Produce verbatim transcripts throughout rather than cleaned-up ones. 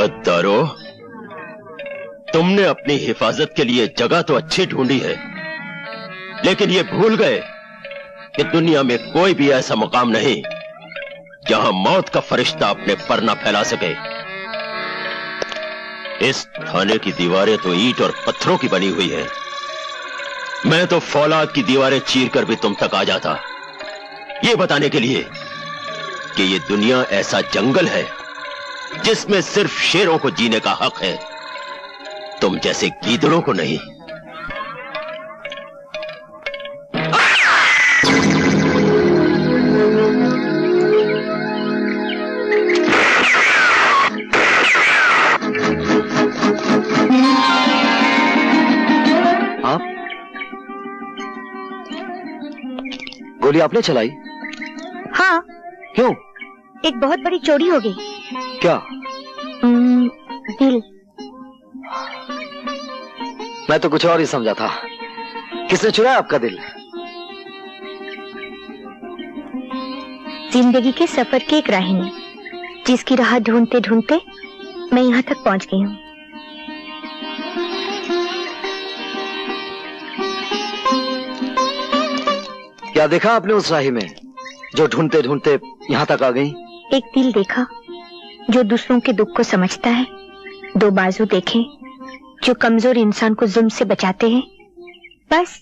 गद्दारो, तुमने अपनी हिफाजत के लिए जगह तो अच्छी ढूंढी है, लेकिन ये भूल गए कि दुनिया में कोई भी ऐसा मुकाम नहीं जहां मौत का फरिश्ता अपने पर न फैला सके। इस थाने की दीवारें तो ईंट और पत्थरों की बनी हुई है। मैं तो फौलाद की दीवारें चीरकर भी तुम तक आ जाता, ये बताने के लिए कि ये दुनिया ऐसा जंगल है जिसमें सिर्फ शेरों को जीने का हक है, तुम जैसे गीदड़ों को नहीं। आप गोली आपने चलाई? हाँ। क्यों? एक बहुत बड़ी चोरी हो गई। क्या? दिल। मैं तो कुछ और ही समझा था। किसने चुराया आपका दिल? जिंदगी के सफर की एक राहिनी, जिसकी राह ढूंढते ढूंढते मैं यहाँ तक पहुँच गई हूँ। क्या देखा आपने उस राही में जो ढूंढते ढूंढते यहाँ तक आ गई? एक दिल देखा जो दूसरों के दुख को समझता है, दो बाजू देखे जो कमजोर इंसान को जुल्म से बचाते हैं, बस।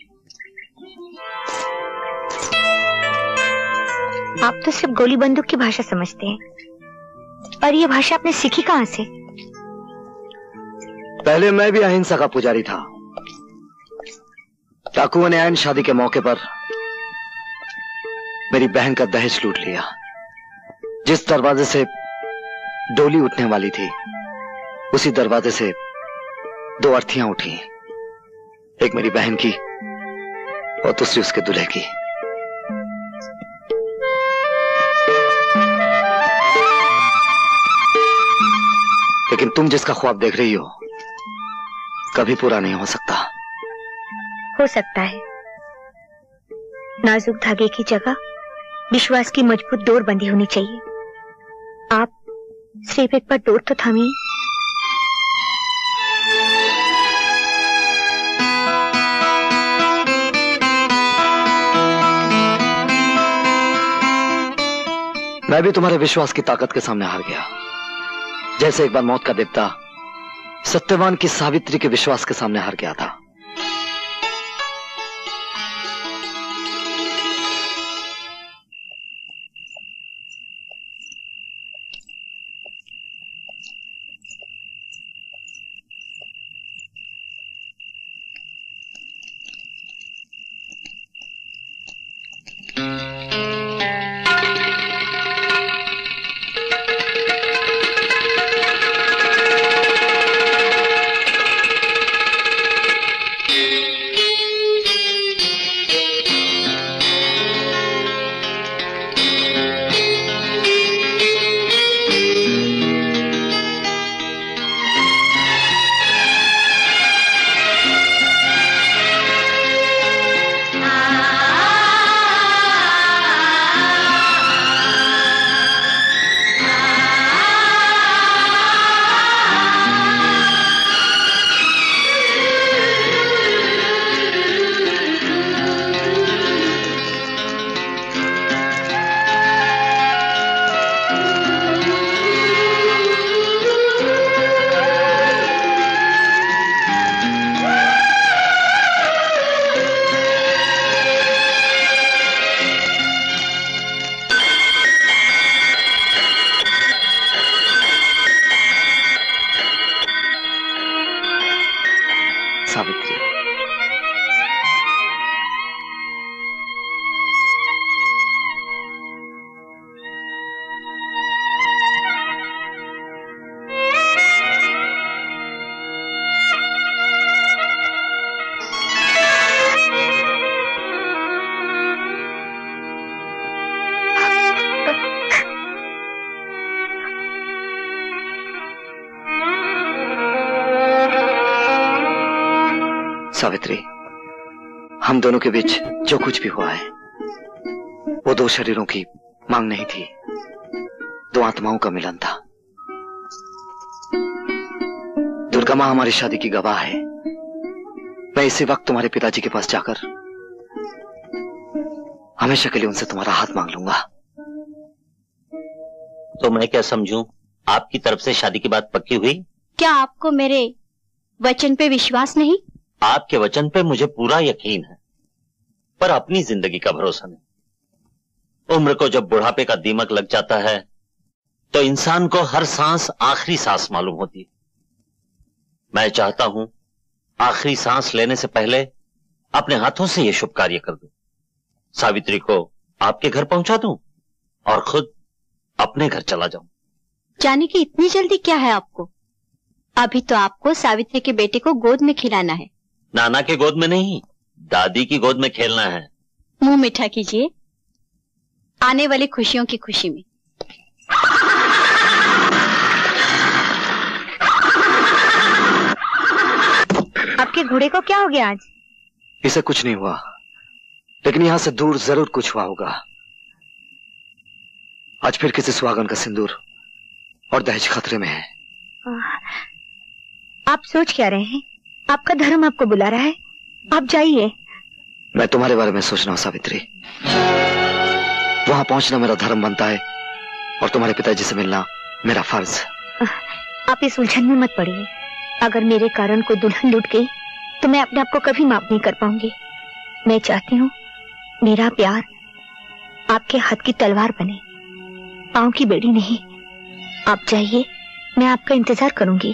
आप तो सिर्फ गोली बंदूक की भाषा समझते हैं, और ये भाषा आपने सीखी कहां से? पहले मैं भी अहिंसा का पुजारी था। डाकुओं ने ऐन शादी के मौके पर मेरी बहन का दहेज लूट लिया। जिस दरवाजे से डोली उठने वाली थी, उसी दरवाजे से दो अर्थियां उठी, एक मेरी बहन की और दूसरी उसके दूल्हे की। लेकिन तुम जिसका ख्वाब देख रही हो कभी पूरा नहीं हो सकता। हो सकता है। नाजुक धागे की जगह विश्वास की मजबूत डोर बंधी होनी चाहिए। आप सिर्फ एक बार डोर तो थामिए। मैं भी तुम्हारे विश्वास की ताकत के सामने हार गया, जैसे एक बार मौत का देवता सत्यवान की सावित्री के विश्वास के सामने हार गया था। सावित्री, हम दोनों के बीच जो कुछ भी हुआ है वो दो शरीरों की मांग नहीं थी, दो आत्माओं का मिलन था। उनका मां हमारी शादी की गवाह है। मैं इसी वक्त तुम्हारे पिताजी के पास जाकर हमेशा के लिए उनसे तुम्हारा हाथ मांग लूंगा। तो मैं क्या समझूं, आपकी तरफ से शादी की बात पक्की हुई? क्या आपको मेरे वचन पे विश्वास नहीं? आपके वचन पे मुझे पूरा यकीन है, पर अपनी जिंदगी का भरोसा नहीं। उम्र को जब बुढ़ापे का दीमक लग जाता है तो इंसान को हर सांस आखिरी सांस मालूम होती है। मैं चाहता हूं आखिरी सांस लेने से पहले अपने हाथों से यह शुभ कार्य कर दूं। सावित्री को आपके घर पहुंचा दूं और खुद अपने घर चला जाऊं। जाने की इतनी जल्दी क्या है आपको? अभी तो आपको सावित्री के बेटे को गोद में खिलाना है। नाना के गोद में नहीं, दादी की गोद में खेलना है। मुंह मीठा कीजिए, आने वाली खुशियों की खुशी में। आपके घोड़े को क्या हो गया आज? इसे कुछ नहीं हुआ, लेकिन यहां से दूर जरूर कुछ हुआ होगा। आज फिर किसी सुहागन का सिंदूर और दहेज खतरे में है। आप सोच क्या रहे हैं? आपका धर्म आपको बुला रहा है, आप जाइए। मैं तुम्हारे बारे में सोच रहा हूं सावित्री। वहां पहुंचना मेरा धर्म बनता है और तुम्हारे पिताजी से मिलना मेरा फर्ज। आप इस उलझन में मत पड़िए। अगर मेरे कारण कोई दुल्हन लूट गई तो मैं अपने आप को कभी माफ नहीं कर पाऊंगी। मैं चाहती हूँ मेरा प्यार आपके हाथ की तलवार बने, पांव की बेड़ी नहीं। आप जाइए, मैं आपका इंतजार करूंगी।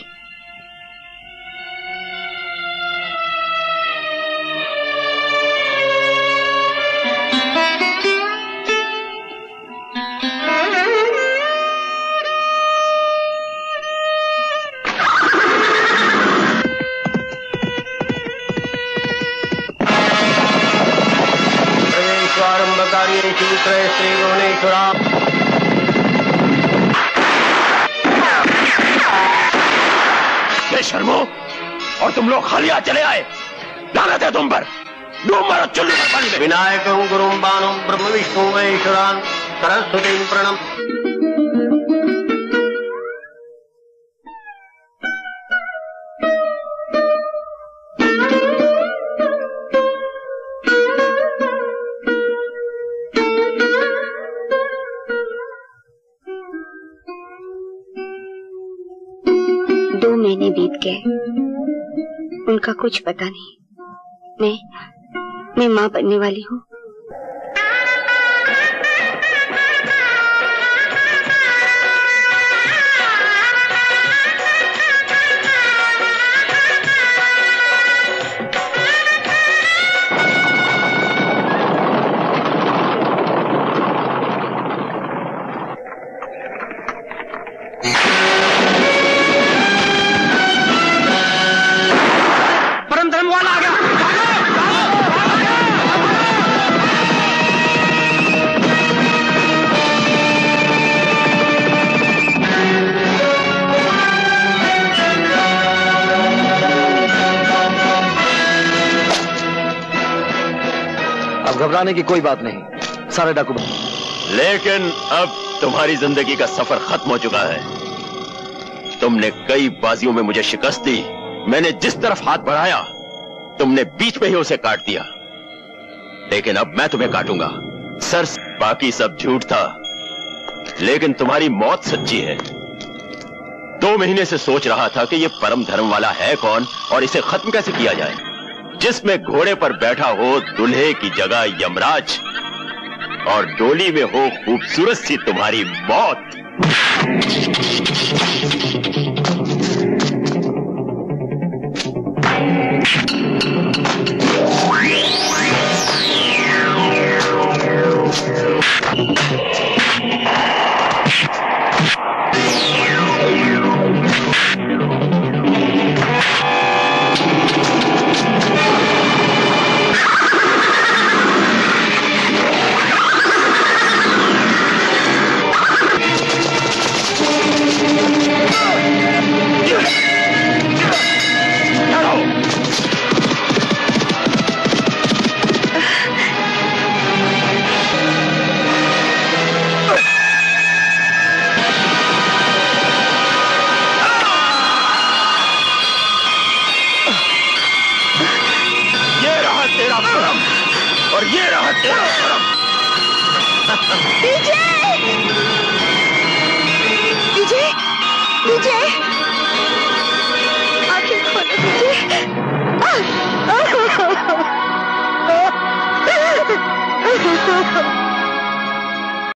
शर्मो, और तुम लोग खाली हाथ चले आए। लानत है तुम पर। डूब मरो चुल्लू में पानी में। विनायकं गुरुं बाणं ब्रह्म विष्णु महेश्वरान् सरस्वतीं प्रणम। दो महीने बीत गए, उनका कुछ पता नहीं। मैं मैं माँ बनने वाली हूँ। घबराने की कोई बात नहीं, सारे डाकू। लेकिन अब तुम्हारी जिंदगी का सफर खत्म हो चुका है। तुमने कई बाजियों में मुझे शिकस्त दी। मैंने जिस तरफ हाथ बढ़ाया तुमने बीच में ही उसे काट दिया। लेकिन अब मैं तुम्हें काटूंगा। सर, बाकी सब झूठ था, लेकिन तुम्हारी मौत सच्ची है। दो महीने से सोच रहा था कि यह परम धर्म वाला है कौन और इसे खत्म कैसे किया जाए, जिसमें घोड़े पर बैठा हो दूल्हे की जगह यमराज और डोली में हो खूबसूरत सी तुम्हारी मौत। तेरा भरम और ये रहा तेरा भरम। विजय, विजय, विजय, आंखें खोलो विजय। Ah!